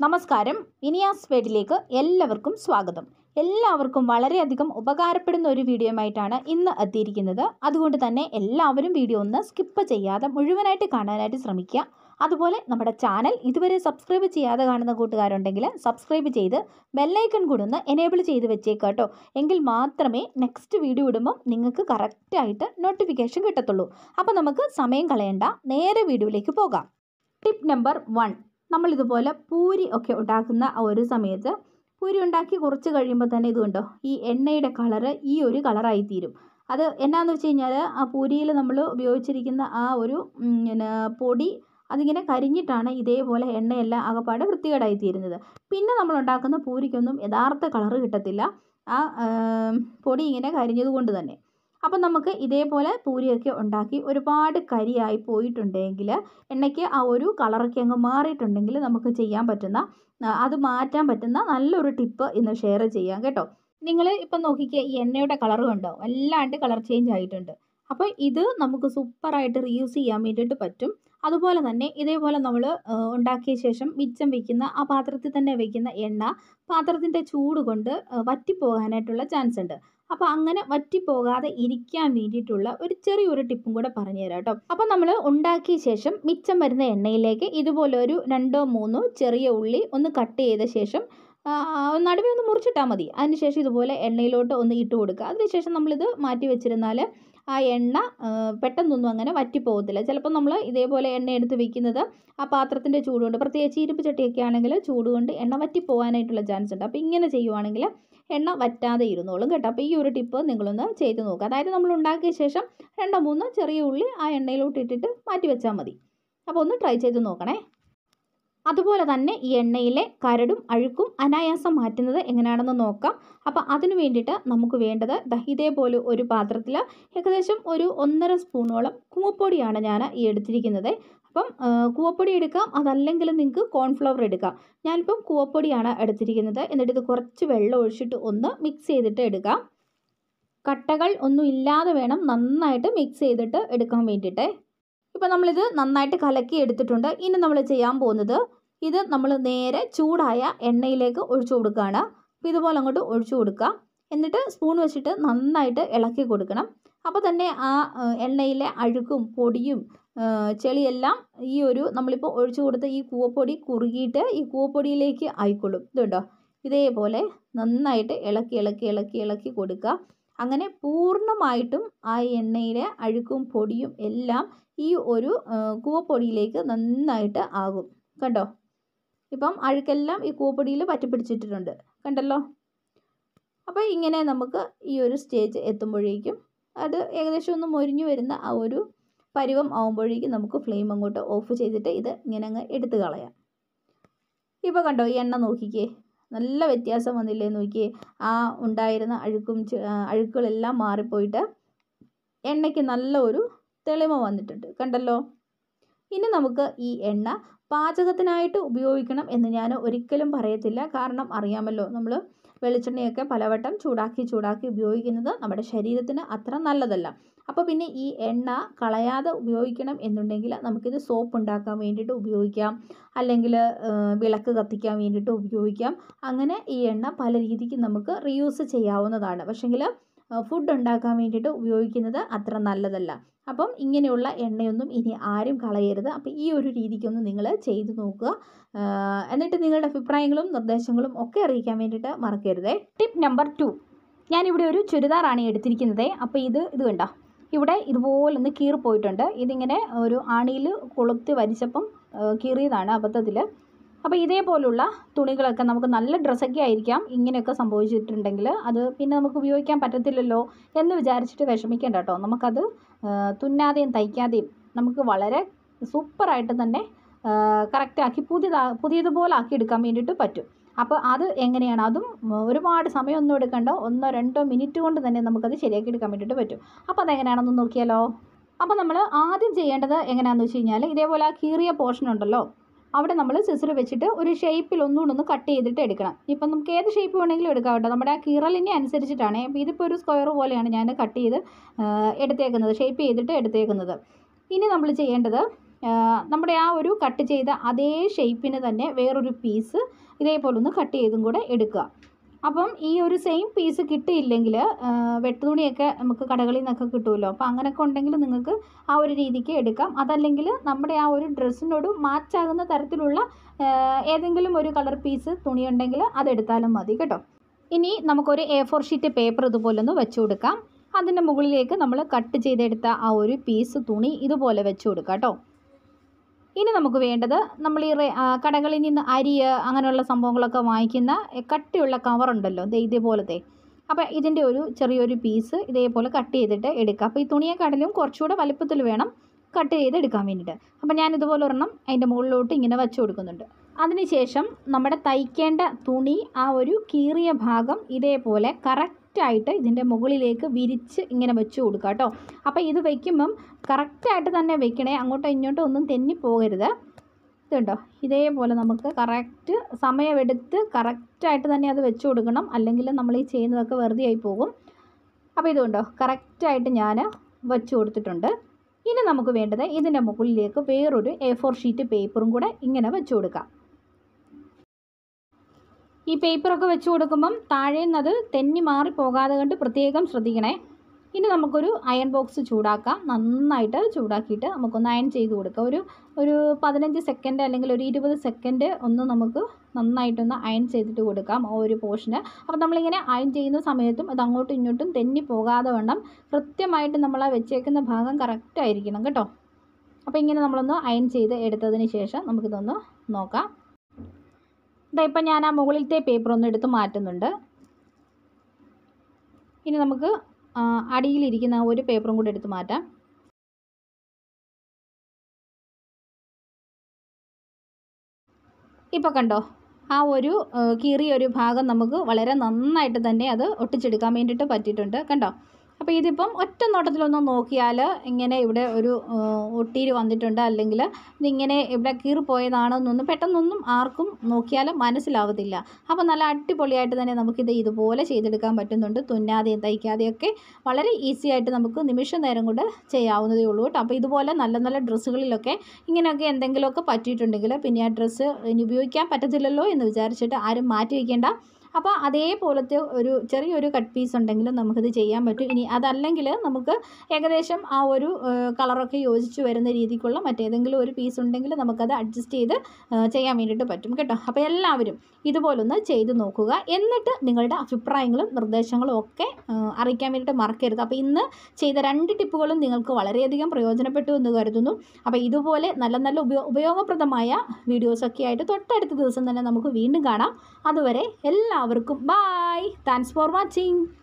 നമസ്കാരം. ഇനിയാസ് വേഡിലേക്ക് എല്ലാവർക്കും സ്വാഗതം. എല്ലാവർക്കും വളരെയധികം ഉപകാരപ്പെടുന്ന ഒരു വീഡിയോയുമായിട്ടാണ് ഇന്ന് എത്തിയിരിക്കുന്നത്. അതുകൊണ്ട് തന്നെ എല്ലാവരും വീഡിയോ ഒന്ന് സ്കിപ്പ് ചെയ്യാതെ മുഴുവനായിട്ട് കാണാനായിട്ട് ശ്രമിക്കുക. അതുപോലെ നമ്മുടെ ചാനൽ ഇതുവരെ സബ്സ്ക്രൈബ് ചെയ്യാതെ കാണുന്ന കൂട്ടുകാരുണ്ടെങ്കിൽ സബ്സ്ക്രൈബ് ചെയ്ത് ബെല്ലൈക്കൺ കൂടി ഒന്ന് എനേബിൾ ചെയ്ത് വെച്ചേക്കാട്ടോ. എങ്കിൽ മാത്രമേ നെക്സ്റ്റ് വീഡിയോ ഇടുമ്പോൾ നിങ്ങൾക്ക് കറക്റ്റായിട്ട് നോട്ടിഫിക്കേഷൻ കിട്ടത്തുള്ളൂ. അപ്പോൾ നമുക്ക് സമയം കളയണ്ട, നേരെ വീഡിയോയിലേക്ക് പോകാം. Tip number 1. നമ്മളിതുപോലെ പൂരി ഒക്കെ ഉണ്ടാക്കുന്ന ആ ഒരു സമയത്ത് പൂരി ഉണ്ടാക്കി കുറച്ച് കഴിയുമ്പോൾ തന്നെ ഇതുണ്ടോ, ഈ എണ്ണയുടെ കളറ് ഈ ഒരു കളറായിത്തീരും. അത് എന്നാന്ന് വെച്ച് കഴിഞ്ഞാൽ ആ പൂരിയിൽ നമ്മൾ ഉപയോഗിച്ചിരിക്കുന്ന ആ ഒരു പൊടി അതിങ്ങനെ കരിഞ്ഞിട്ടാണ് ഇതേപോലെ എണ്ണയെല്ലാം ആകപ്പാടെ വൃത്തികേടായിത്തീരുന്നത്. പിന്നെ നമ്മൾ ഉണ്ടാക്കുന്ന പൂരിക്കൊന്നും യഥാർത്ഥ കളറ് കിട്ടത്തില്ല, ആ പൊടി ഇങ്ങനെ കരിഞ്ഞത് കൊണ്ട് തന്നെ. അപ്പം നമുക്ക് ഇതേപോലെ പൂരിയൊക്കെ ഉണ്ടാക്കി ഒരുപാട് കരിയായി പോയിട്ടുണ്ടെങ്കിൽ, എണ്ണയ്ക്ക് ആ ഒരു കളറൊക്കെ അങ്ങ് മാറിയിട്ടുണ്ടെങ്കിൽ നമുക്ക് ചെയ്യാൻ പറ്റുന്ന, അത് മാറ്റാൻ പറ്റുന്ന നല്ലൊരു ടിപ്പ് ഇന്ന് ഷെയർ ചെയ്യാം കേട്ടോ. നിങ്ങൾ ഇപ്പം നോക്കിക്കുക, ഈ എണ്ണയുടെ കളർ കണ്ടോ, വല്ലാണ്ട് കളർ ചേഞ്ച് ആയിട്ടുണ്ട്. അപ്പോൾ ഇത് നമുക്ക് സൂപ്പറായിട്ട് റീയൂസ് ചെയ്യാൻ വേണ്ടിയിട്ട് പറ്റും. അതുപോലെ തന്നെ ഇതേപോലെ നമ്മൾ ഉണ്ടാക്കിയ ശേഷം മിച്ചം വയ്ക്കുന്ന ആ പാത്രത്തിൽ തന്നെ വയ്ക്കുന്ന എണ്ണ പാത്രത്തിൻ്റെ ചൂട് കൊണ്ട് വറ്റിപ്പോകാനായിട്ടുള്ള ചാൻസ് ഉണ്ട്. അപ്പോൾ അങ്ങനെ വറ്റിപ്പോകാതെ ഇരിക്കാൻ വേണ്ടിയിട്ടുള്ള ഒരു ചെറിയൊരു ടിപ്പും കൂടെ പറഞ്ഞുതരാം കേട്ടോ. അപ്പോൾ നമ്മൾ ഉണ്ടാക്കിയ ശേഷം മിച്ചം വരുന്ന എണ്ണയിലേക്ക് ഇതുപോലെ ഒരു 2-3 ചെറിയ ഉള്ളി ഒന്ന് കട്ട് ചെയ്ത ശേഷം നടുവേ ഒന്ന് മുറിച്ചിട്ടാൽ മതി. അതിനുശേഷം ഇതുപോലെ എണ്ണയിലോട്ട് ഒന്ന് ഇട്ട് കൊടുക്കുക. അതിനുശേഷം നമ്മളിത് മാറ്റി വെച്ചിരുന്നാൽ ആ എണ്ണ പെട്ടെന്നൊന്നും അങ്ങനെ വറ്റിപ്പോകത്തില്ല. ചിലപ്പോൾ നമ്മൾ ഇതേപോലെ എണ്ണ എടുത്ത് വെക്കുന്നത് ആ പാത്രത്തിൻ്റെ ചൂടുകൊണ്ട്, പ്രത്യേകിച്ച് ഇരുമ്പ് ചട്ടിയൊക്കെ ആണെങ്കിൽ ചൂടുകൊണ്ട് എണ്ണ വറ്റിപ്പോകാനായിട്ടുള്ള ചാൻസ് ഉണ്ട്. അപ്പോൾ ഇങ്ങനെ ചെയ്യുവാണെങ്കിൽ എണ്ണ വറ്റാതെ ഇരുന്നോളും കേട്ടോ. അപ്പോൾ ഈ ഒരു ടിപ്പ് നിങ്ങളൊന്ന് ചെയ്ത് നോക്കുക. അതായത് നമ്മൾ ഉണ്ടാക്കിയ ശേഷം 2-3 ചെറിയ ഉള്ളി ആ എണ്ണയിലോട്ട് ഇട്ടിട്ട് മാറ്റി വെച്ചാൽ മതി. അപ്പോൾ ഒന്ന് ട്രൈ ചെയ്ത് നോക്കണേ. അതുപോലെ തന്നെ ഈ എണ്ണയിലെ കരടും അഴുക്കും അനായാസം മാറ്റുന്നത് എങ്ങനെയാണെന്ന് നോക്കാം. അപ്പോൾ അതിന് വേണ്ടിയിട്ട് നമുക്ക് വേണ്ടത് ഇതേപോലെ ഒരു പാത്രത്തിൽ ഏകദേശം ഒരു 1.5 സ്പൂണോളം കൂവപ്പൊടിയാണ് ഞാൻ ഈ എടുത്തിരിക്കുന്നത്. അപ്പം കൂവപ്പൊടി എടുക്കാം, അതല്ലെങ്കിൽ നിങ്ങൾക്ക് കോൺഫ്ലവർ എടുക്കാം. ഞാനിപ്പം കൂവപ്പൊടിയാണ് എടുത്തിരിക്കുന്നത്. എന്നിട്ട് ഇത് കുറച്ച് വെള്ളം ഒഴിച്ചിട്ട് ഒന്ന് മിക്സ് ചെയ്തിട്ട് എടുക്കാം. കട്ടകൾ ഒന്നും ഇല്ലാതെ വേണം നന്നായിട്ട് മിക്സ് ചെയ്തിട്ട് എടുക്കാൻ വേണ്ടിയിട്ട്. ഇപ്പോൾ നമ്മളിത് നന്നായിട്ട് കലക്കി എടുത്തിട്ടുണ്ട്. ഇനി നമ്മൾ ചെയ്യാൻ പോകുന്നത്, ഇത് നമ്മൾ നേരെ ചൂടായ എണ്ണയിലേക്ക് ഒഴിച്ചു കൊടുക്കുകയാണ്. അപ്പോൾ ഇതുപോലെ അങ്ങോട്ട് ഒഴിച്ചു കൊടുക്കുക. എന്നിട്ട് സ്പൂൺ വെച്ചിട്ട് നന്നായിട്ട് ഇളക്കി കൊടുക്കണം. അപ്പോൾ തന്നെ ആ എണ്ണയിലെ അഴുക്കും പൊടിയും ചെളിയെല്ലാം ഈ ഒരു നമ്മളിപ്പോൾ ഒഴിച്ചു കൊടുത്ത ഈ കൂവപ്പൊടി കുറുകിയിട്ട് ഈ കൂവപ്പൊടിയിലേക്ക് ആയിക്കൊള്ളും. ഇതുണ്ടോ, ഇതേപോലെ നന്നായിട്ട് ഇളക്കി ഇളക്കി ഇളക്കി ഇളക്കി കൊടുക്കുക. അങ്ങനെ പൂർണ്ണമായിട്ടും ആ എണ്ണയിലെ അഴുക്കും പൊടിയും എല്ലാം ഈ ഒരു കൂവപ്പൊടിയിലേക്ക് നന്നായിട്ട് ആകും. കണ്ടോ, ഇപ്പം അഴുക്കെല്ലാം ഈ കൂവപ്പൊടിയിൽ പറ്റിപ്പിടിച്ചിട്ടുണ്ട്, കണ്ടല്ലോ. അപ്പോൾ ഇങ്ങനെ നമുക്ക് ഈ ഒരു സ്റ്റേജ് എത്തുമ്പോഴേക്കും അത് ഏകദേശം ഒന്ന് മൊരിഞ്ഞു വരുന്ന ആ ഒരു പരുവം ആകുമ്പോഴേക്കും നമുക്ക് ഫ്ലെയിം അങ്ങോട്ട് ഓഫ് ചെയ്തിട്ട് ഇത് ഇങ്ങനെ അങ്ങ് എടുത്ത് കളയാം. ഇപ്പോൾ കണ്ടോ, ഈ എണ്ണ നോക്കിക്കേ, നല്ല വ്യത്യാസം വന്നില്ലേ നോക്കിയേ. ആ ഉണ്ടായിരുന്ന അഴുക്കുകളെല്ലാം മാറിപ്പോയിട്ട് എണ്ണയ്ക്ക് നല്ല ഒരു തെളിമ വന്നിട്ടുണ്ട്, കണ്ടല്ലോ. ഇനി നമുക്ക് ഈ എണ്ണ പാചകത്തിനായിട്ട് ഉപയോഗിക്കണം എന്ന് ഞാൻ ഒരിക്കലും പറയത്തില്ല. കാരണം അറിയാമല്ലോ, നമ്മൾ വെളിച്ചെണ്ണയൊക്കെ പലവട്ടം ചൂടാക്കി ഉപയോഗിക്കുന്നത് നമ്മുടെ ശരീരത്തിന് അത്ര നല്ലതല്ല. അപ്പോൾ പിന്നെ ഈ എണ്ണ കളയാതെ ഉപയോഗിക്കണം എന്നുണ്ടെങ്കിൽ നമുക്കിത് സോപ്പ് ഉണ്ടാക്കാൻ വേണ്ടിയിട്ട് ഉപയോഗിക്കാം, അല്ലെങ്കിൽ വിളക്ക് കത്തിക്കാൻ വേണ്ടിയിട്ട് ഉപയോഗിക്കാം. അങ്ങനെ ഈ എണ്ണ പല രീതിക്ക് നമുക്ക് റീയൂസ് ചെയ്യാവുന്നതാണ്. പക്ഷേങ്കിൽ ഫുഡ് ഉണ്ടാക്കാൻ വേണ്ടിയിട്ട് ഉപയോഗിക്കുന്നത് അത്ര നല്ലതല്ല. അപ്പം ഇങ്ങനെയുള്ള എണ്ണയൊന്നും ഇനി ആരും കളയരുത്. അപ്പോൾ ഈ ഒരു രീതിക്കൊന്ന് നിങ്ങൾ ചെയ്ത് നോക്കുക. എന്നിട്ട് നിങ്ങളുടെ അഭിപ്രായങ്ങളും നിർദ്ദേശങ്ങളും ഒക്കെ അറിയിക്കാൻ വേണ്ടിയിട്ട് മറക്കരുതേ. Tip number 2. ഞാനിവിടെ ഒരു ചുരിദാറാണ് എടുത്തിരിക്കുന്നത്. അപ്പോൾ ഇത് കണ്ടോ, ഇവിടെ ഇതുപോലൊന്ന് കീറിപ്പോയിട്ടുണ്ട്. ഇതിങ്ങനെ ഒരു ആണിയിൽ കൊളുത്തി വലിച്ചപ്പം കീറിയതാണ് അബദ്ധത്തിൽ. അപ്പോൾ ഇതേപോലുള്ള തുണികളൊക്കെ നമുക്ക് നല്ല ഡ്രസ്സൊക്കെ ആയിരിക്കാം ഇങ്ങനെയൊക്കെ സംഭവിച്ചിട്ടുണ്ടെങ്കിൽ അത് പിന്നെ നമുക്ക് ഉപയോഗിക്കാൻ പറ്റത്തില്ലല്ലോ എന്ന് വിചാരിച്ചിട്ട് വിഷമിക്കേണ്ട കേട്ടോ. നമുക്കത് തുന്നാതെയും തയ്ക്കാതെയും നമുക്ക് വളരെ സൂപ്പറായിട്ട് തന്നെ കറക്റ്റാക്കി പുതിയതുപോലെ ആക്കി എടുക്കാൻ വേണ്ടിയിട്ട് പറ്റും. അപ്പോൾ അത് എങ്ങനെയാണ്, അതും ഒരുപാട് സമയമൊന്നും എടുക്കേണ്ട, 1-2 മിനിറ്റ് കൊണ്ട് തന്നെ നമുക്കത് ശരിയാക്കി എടുക്കാൻ വേണ്ടിയിട്ട് പറ്റും. അപ്പോൾ അതെങ്ങനെയാണെന്ന് നോക്കിയാലോ. അപ്പോൾ നമ്മൾ ആദ്യം ചെയ്യേണ്ടത് എങ്ങനെയാണെന്ന് വെച്ച് കഴിഞ്ഞാൽ, ഇതേപോലെ ആ കീറിയ പോർഷൻ ഉണ്ടല്ലോ, അവിടെ നമ്മൾ സിസർ വെച്ചിട്ട് ഒരു ഷേപ്പിൽ ഒന്നുകൂടെ കട്ട് ചെയ്തിട്ട് എടുക്കണം. ഇപ്പം നമുക്ക് ഏത് ഷേപ്പ് വേണമെങ്കിലും എടുക്കാം കേട്ടോ, നമ്മുടെ ആ കീറലിനെ അനുസരിച്ചിട്ടാണ്. അപ്പോൾ ഇതിപ്പോൾ ഒരു സ്ക്വയർ പോലെയാണ് ഞാൻ കട്ട് ചെയ്ത് എടുത്തേക്കുന്നത്, ഷേപ്പ് ചെയ്തിട്ട് എടുത്തേക്കുന്നത്. ഇനി നമ്മൾ ചെയ്യേണ്ടത്, നമ്മുടെ ആ ഒരു കട്ട് ചെയ്ത അതേ ഷേപ്പിന് തന്നെ വേറൊരു പീസ് ഇതേപോലെ ഒന്ന് കട്ട് ചെയ്തും കൂടെ എടുക്കുക. അപ്പം ഈ ഒരു സെയിം പീസ് കിട്ടിയില്ലെങ്കിൽ വെട്ടുതുണിയൊക്കെ നമുക്ക് കടകളിൽ നിന്നൊക്കെ കിട്ടുമല്ലോ. അപ്പോൾ അങ്ങനെയൊക്കെ ഉണ്ടെങ്കിൽ നിങ്ങൾക്ക് ആ ഒരു രീതിക്ക് എടുക്കാം. അതല്ലെങ്കിൽ നമ്മുടെ ആ ഒരു ഡ്രസ്സിനോട് മാച്ചാകുന്ന തരത്തിലുള്ള ഏതെങ്കിലും ഒരു കളർ പീസ് തുണി ഉണ്ടെങ്കിൽ അതെടുത്താലും മതി കേട്ടോ. ഇനി നമുക്കൊരു A4 ഷീറ്റ് പേപ്പർ ഇതുപോലെ ഒന്ന് വെച്ച് കൊടുക്കാം. അതിൻ്റെ മുകളിലേക്ക് നമ്മൾ കട്ട് ചെയ്തെടുത്ത ആ ഒരു പീസ് തുണി ഇതുപോലെ വെച്ച് കൊടുക്കാം കേട്ടോ. ഇനി നമുക്ക് വേണ്ടത് നമ്മൾ ഈ കടകളിൽ നിന്ന് അരി അങ്ങനെയുള്ള സംഭവങ്ങളൊക്കെ വാങ്ങിക്കുന്ന കട്ടിയുള്ള കവറുണ്ടല്ലോ, ഇതേപോലത്തെ. അപ്പോൾ ഇതിൻ്റെ ഒരു ചെറിയൊരു പീസ് ഇതേപോലെ കട്ട് ചെയ്തിട്ട് എടുക്കുക. അപ്പോൾ ഈ തുണിയെക്കാട്ടിലും കുറച്ചുകൂടെ വലുപ്പത്തിൽ വേണം കട്ട് ചെയ്ത് എടുക്കാൻ വേണ്ടിയിട്ട്. അപ്പോൾ ഞാൻ ഇതുപോലെ ഒരെണ്ണം അതിൻ്റെ മുകളിലോട്ട് ഇങ്ങനെ വെച്ച് കൊടുക്കുന്നുണ്ട്. അതിനുശേഷം നമ്മുടെ തയ്ക്കേണ്ട തുണി ആ ഒരു കീറിയ ഭാഗം ഇതേപോലെ കറക്റ്റായിട്ട് ഇതിൻ്റെ മുകളിലേക്ക് വിരിച്ച് ഇങ്ങനെ വെച്ച് കൊടുക്കുക കേട്ടോ. അപ്പോൾ ഇത് വയ്ക്കുമ്പം കറക്റ്റായിട്ട് തന്നെ വെക്കണേ, അങ്ങോട്ടോ ഇങ്ങോട്ടോ ഒന്നും തെന്നിപ്പോകരുത്. ഇതുണ്ടോ, ഇതേപോലെ നമുക്ക് കറക്റ്റ് സമയമെടുത്ത് കറക്റ്റായിട്ട് തന്നെ അത് വെച്ച് കൊടുക്കണം, അല്ലെങ്കിൽ നമ്മൾ ഈ ചെയ്യുന്നതൊക്കെ വെറുതെ ആയി പോകും. അപ്പോൾ ഇതുണ്ടോ, കറക്റ്റായിട്ട് ഞാൻ വെച്ച് കൊടുത്തിട്ടുണ്ട്. ഇനി നമുക്ക് വേണ്ടത് ഇതിൻ്റെ മുകളിലേക്ക് വേറൊരു A4 ഷീറ്റ് പേപ്പറും കൂടെ ഇങ്ങനെ വെച്ച് കൊടുക്കാം. ഈ പേപ്പറൊക്കെ വെച്ച് കൊടുക്കുമ്പം താഴെ നിന്നത് തെന്നി മാറി പോകാതെ കണ്ട് പ്രത്യേകം ശ്രദ്ധിക്കണേ. ഇനി നമുക്കൊരു അയൺ ബോക്സ് ചൂടാക്കാം. നന്നായിട്ട് ചൂടാക്കിയിട്ട് നമുക്കൊന്ന് അയൺ ചെയ്ത് കൊടുക്കാം. ഒരു 15 സെക്കൻഡ് അല്ലെങ്കിൽ ഒരു 20 സെക്കൻഡ് ഒന്ന് നമുക്ക് നന്നായിട്ടൊന്ന് അയൺ ചെയ്തിട്ട് കൊടുക്കാം ആ ഒരു പോർഷന്. അപ്പോൾ നമ്മളിങ്ങനെ അയൺ ചെയ്യുന്ന സമയത്തും അത് അങ്ങോട്ടും ഇങ്ങോട്ടും തെന്നി പോകാതെ വേണം കൃത്യമായിട്ട് നമ്മൾ ആ വെച്ചേക്കുന്ന ഭാഗം കറക്റ്റായിരിക്കണം കേട്ടോ. അപ്പോൾ ഇങ്ങനെ നമ്മളൊന്ന് അയൺ ചെയ്ത് എടുത്തതിന് ശേഷം നമുക്കിതൊന്ന് നോക്കാം. ഇപ്പം ഞാൻ ആ മുകളിലത്തെ പേപ്പർ ഒന്ന് എടുത്ത് മാറ്റുന്നുണ്ട്. ഇനി നമുക്ക് അടിയിലിരിക്കുന്ന ഒരു പേപ്പറും കൂടി എടുത്ത് മാറ്റാം. ഇപ്പോൾ കണ്ടോ, ആ ഒരു കീറിയൊരു ഭാഗം നമുക്ക് വളരെ നന്നായിട്ട് തന്നെ അത് ഒട്ടിച്ചെടുക്കാൻ വേണ്ടിയിട്ട് പറ്റിയിട്ടുണ്ട് കണ്ടോ. അപ്പോൾ ഇതിപ്പം ഒറ്റ നോട്ടത്തിലൊന്ന് നോക്കിയാൽ ഇങ്ങനെ ഇവിടെ ഒരു ഒട്ടീര് വന്നിട്ടുണ്ട്, അല്ലെങ്കിൽ ഇതിങ്ങനെ ഇവിടെ കീറിപ്പോയതാണെന്നൊന്നും പെട്ടെന്നൊന്നും ആർക്കും നോക്കിയാൽ മനസ്സിലാവത്തില്ല. അപ്പോൾ നല്ല അടിപൊളിയായിട്ട് തന്നെ നമുക്കിത് ഇതുപോലെ ചെയ്തെടുക്കാൻ പറ്റുന്നുണ്ട്. തുന്നാതെയും തയ്ക്കാതെയൊക്കെ വളരെ ഈസി ആയിട്ട് നമുക്ക് നിമിഷ നേരം കൊണ്ട് ചെയ്യാവുന്നതേ ഉള്ളൂ കേട്ടോ. അപ്പോൾ ഇതുപോലെ നല്ല നല്ല ഡ്രസ്സുകളിലൊക്കെ ഇങ്ങനെയൊക്കെ എന്തെങ്കിലുമൊക്കെ പറ്റിയിട്ടുണ്ടെങ്കിൽ പിന്നെ ആ ഡ്രസ്സ് ഇനി ഉപയോഗിക്കാൻ പറ്റത്തില്ലല്ലോ എന്ന് വിചാരിച്ചിട്ട് ആരും മാറ്റി വയ്ക്കേണ്ട. അപ്പോൾ അതേപോലത്തെ ഒരു ചെറിയൊരു കട്ട് പീസ് ഉണ്ടെങ്കിൽ നമുക്കിത് ചെയ്യാൻ പറ്റും. ഇനി അതല്ലെങ്കിൽ നമുക്ക് ഏകദേശം ആ ഒരു കളറൊക്കെ യോജിച്ച് വരുന്ന രീതിക്കുള്ള മറ്റേതെങ്കിലും ഒരു പീസ് ഉണ്ടെങ്കിൽ നമുക്കത് അഡ്ജസ്റ്റ് ചെയ്ത് ചെയ്യാൻ വേണ്ടിയിട്ട് പറ്റും കേട്ടോ. അപ്പോൾ എല്ലാവരും ഇതുപോലൊന്ന് ചെയ്ത് നോക്കുക. എന്നിട്ട് നിങ്ങളുടെ അഭിപ്രായങ്ങളും നിർദ്ദേശങ്ങളും ഒക്കെ അറിയിക്കാൻ വേണ്ടിയിട്ട് മറക്കരുത്. അപ്പോൾ ഇന്ന് ചെയ്ത 2 ടിപ്പുകളും നിങ്ങൾക്ക് വളരെയധികം പ്രയോജനപ്പെട്ടു എന്ന് കരുതുന്നു. അപ്പോൾ ഇതുപോലെ നല്ല നല്ല ഉപയോഗപ്രദമായ വീഡിയോസൊക്കെ ആയിട്ട് തൊട്ടടുത്ത ദിവസം തന്നെ നമുക്ക് വീണ്ടും കാണാം. അതുവരെ എല്ലാവർക്കും ബൈ. Thanks for watching.